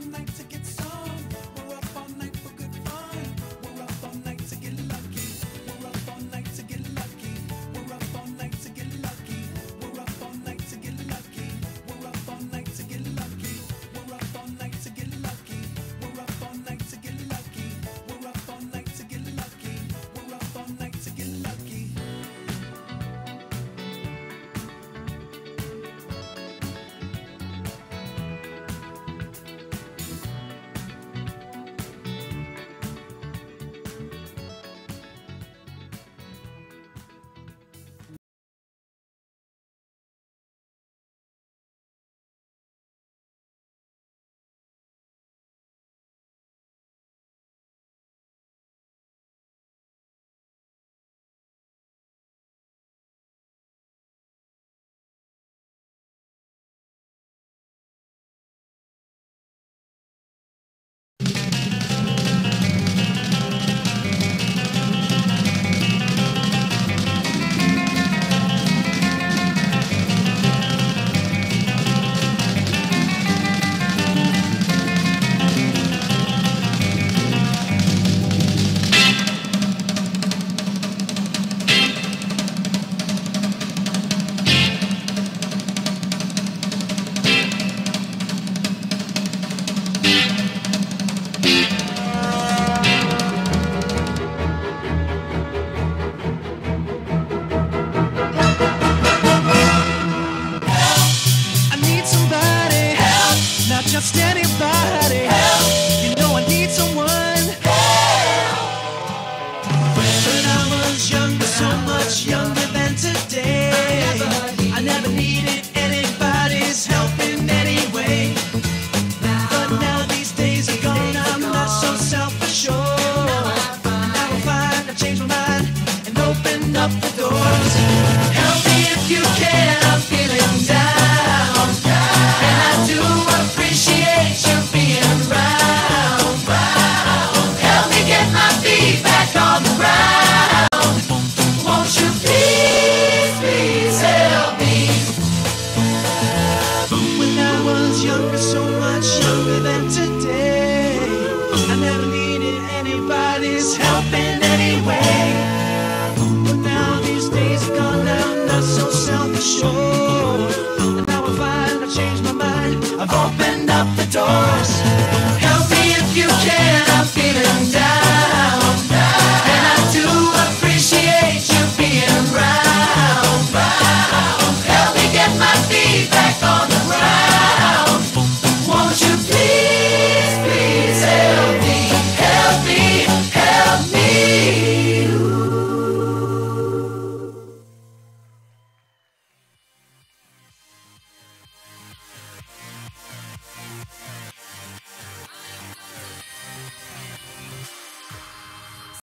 just anybody. Help. You know I need someone. Help. When I was younger, so much younger than today, I never needed anybody's help in any way. But now these days are gone, I'm not so self-assured. And now I find I've changed my mind and opened up the doors. Help me if you can, I'm feeling down, and I do appreciate you being around. Help me get my feet back on the ground. Won't you please, please help me? When I was younger, so much younger than today, I never needed anybody's help in any way. But now these days are gone, I'm not so self-assured. And now I find I've changed my mind, I've opened up the doors. Help me if you can.